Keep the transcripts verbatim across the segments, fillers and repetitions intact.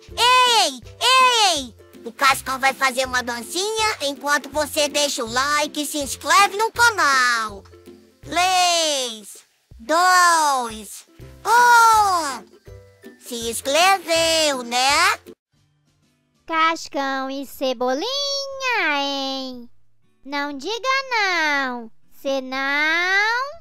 Ei, ei! O Cascão vai fazer uma dancinha enquanto você deixa o like e se inscreve no canal. Três, dois, um. Se inscreveu, né? Cascão e Cebolinha, hein? Não diga não, senão...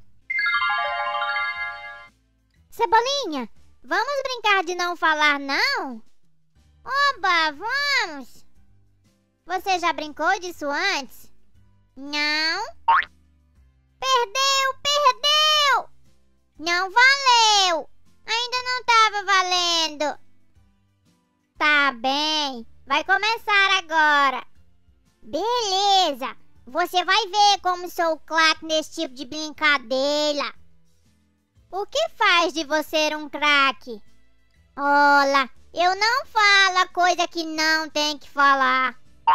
Cebolinha, vamos brincar de não falar não? Oba, vamos! Você já brincou disso antes? Não? Perdeu, perdeu! Não valeu! Ainda não estava valendo. Tá bem, vai começar agora. Beleza, você vai ver como sou craque nesse tipo de brincadeira. O que faz de você um craque? Olha, eu não falo a coisa que não tem que falar.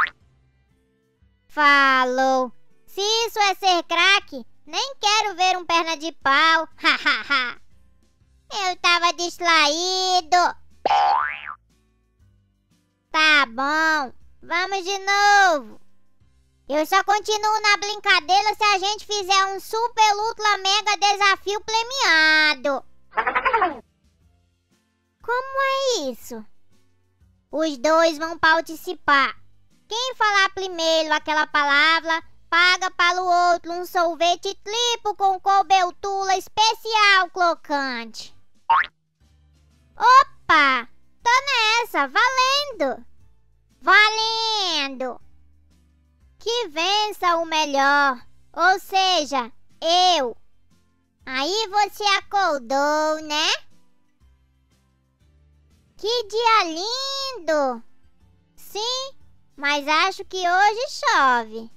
Falou. Se isso é ser craque, nem quero ver um perna de pau. Hahaha. Eu tava distraído. Tá bom, vamos de novo. Eu só continuo na brincadeira se a gente fizer um super ultra mega desafio premiado. Como é isso? Os dois vão participar. Quem falar primeiro aquela palavra, paga para o outro um sorvete triplo com cobertura especial crocante. Opa! Tô nessa, valendo! Valendo! Que vença o melhor, ou seja, eu. Aí você acordou, né? Que dia lindo! Sim, mas acho que hoje chove.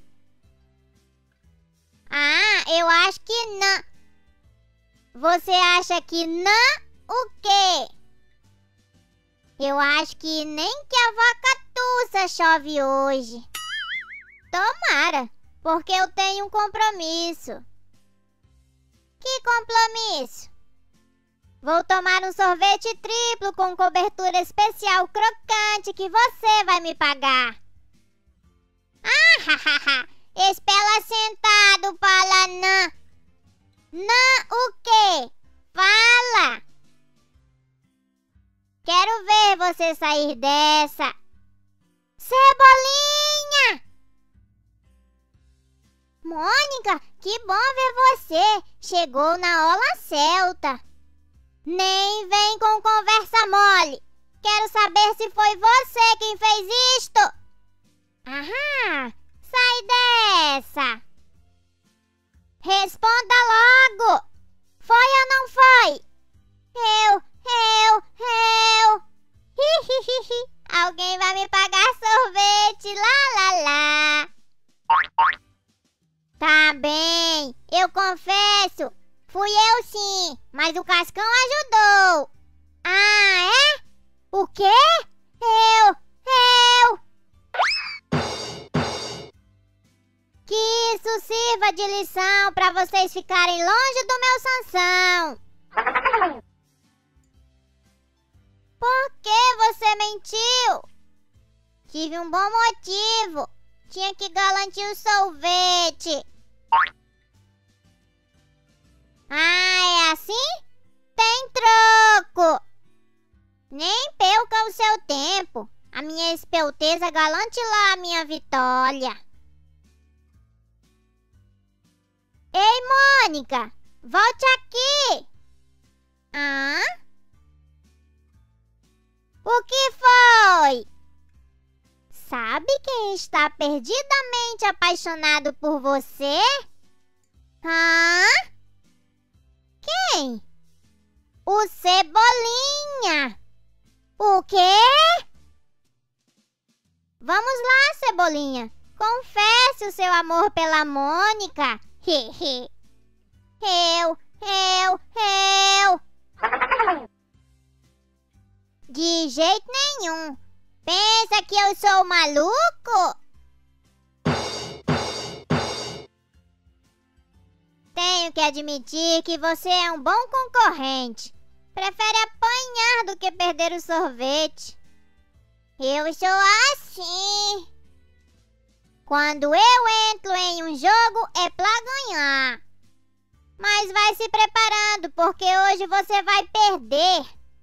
Ah, eu acho que não. Você acha que não o quê? Eu acho que nem que a vaca tussa chove hoje. Tomara, porque eu tenho um compromisso. Que compromisso? Vou tomar um sorvete triplo com cobertura especial crocante que você vai me pagar. Ah, hahaha! Espera sentado para não. Não o quê? Fala! Quero ver você sair dessa. Cebolinha! Mônica, que bom ver você. Chegou na hora certa. Nem vem com conversa mole. Quero saber se foi você quem fez isto. Aham, sai dessa. Responda logo. Foi ou não foi? Eu, eu, eu. Hihihihi. Alguém vai me pagar sorvete, lá, lá, lá. Tá bem, eu confesso. Fui eu sim, mas o Cascão ajudou. Ah, é? O quê? Eu, eu. Que isso sirva de lição pra vocês ficarem longe do meu Sansão. Por que você mentiu? Tive um bom motivo. Tinha que garantir o sorvete. Ah, é assim? Tem troco. Nem perca o seu tempo. A minha esperteza garante lá a minha vitória. Ei, Mônica, volte aqui. Ah? O que foi? Sabe quem está perdidamente apaixonado por você? Hã? Quem? O Cebolinha. O quê? Vamos lá, Cebolinha. Confesse o seu amor pela Mônica. Hehe. Eu, eu, eu. De jeito nenhum. Pensa que eu sou maluco? Tenho que admitir que você é um bom concorrente. Prefere apanhar do que perder o sorvete. Eu sou assim. Quando eu entro em um jogo é pra ganhar. Mas vai se preparando, porque hoje você vai perder.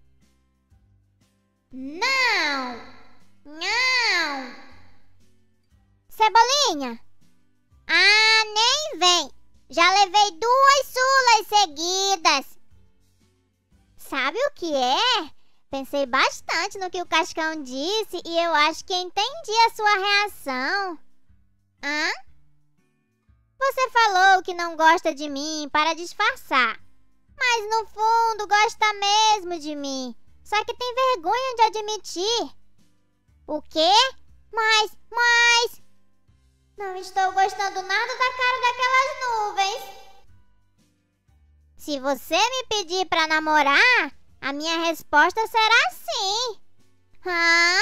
Não! Não! Cebolinha? Ah, nem vem. Já levei duas sulas seguidas. Sabe o que é? Pensei bastante no que o Cascão disse e eu acho que entendi a sua reação. Hã? Você falou que não gosta de mim para disfarçar. Mas no fundo gosta mesmo de mim. Só que tem vergonha de admitir. O quê? Mas, mas... Não estou gostando nada da cara daquelas nuvens. Se você me pedir para namorar, a minha resposta será sim. Hã?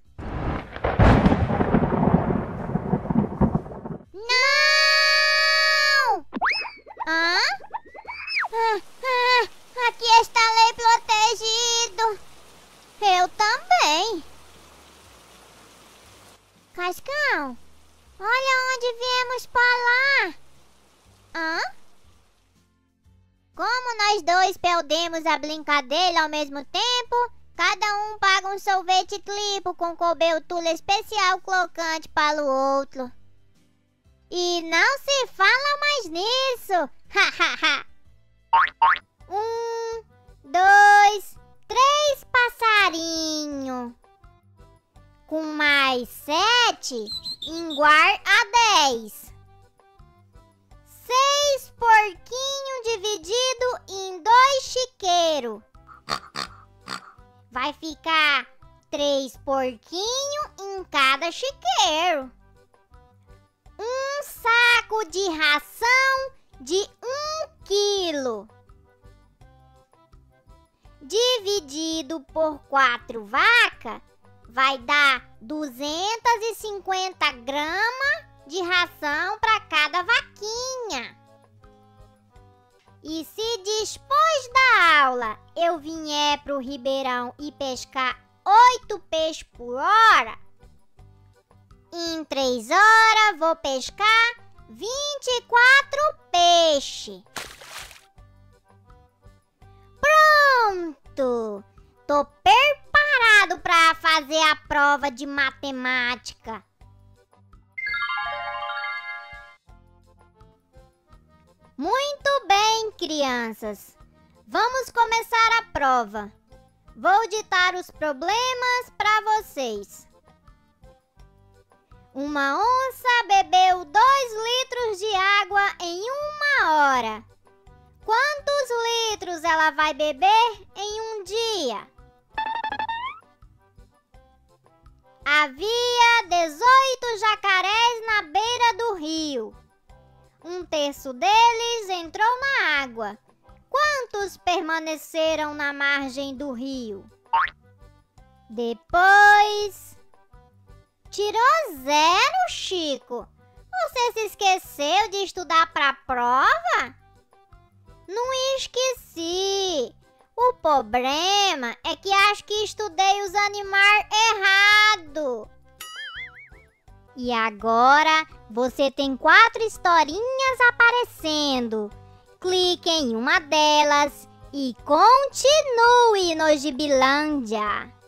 Não! Hã? Ah, ah, aqui está lei protegido. Eu também. Cascão, olha onde viemos parar. Hã? Como nós dois perdemos a brincadeira ao mesmo tempo, cada um paga um sorvete triplo com cobertura especial crocante para o outro. E não se fala mais nisso. um, dois, três passarinho. Com mais sete, igual a dez. Seis porquinhos dividido em dois chiqueiros. Vai ficar três porquinhos em cada chiqueiro. Um saco de ração de um quilo. Dividido por quatro vacas, vai dar duzentas e cinquenta gramas de ração para cada vaquinha. E se depois da aula eu vier pro Ribeirão e pescar oito peixes por hora, em três horas vou pescar vinte e quatro peixes. Pronto! Tô preparado para fazer a prova de matemática. Muito bem, crianças. Vamos começar a prova. Vou ditar os problemas para vocês. Uma onça bebeu dois litros de água em uma hora. Quantos litros ela vai beber em um dia? Havia dezoito jacarés na beira do rio. Um terço deles entrou na água. Quantos permaneceram na margem do rio? Depois... Tirou zero, Chico. Você se esqueceu de estudar para a prova? Não esqueci. O problema é que acho que estudei os animais errado. E agora você tem quatro historinhas aparecendo. Clique em uma delas e continue no Gibilândia.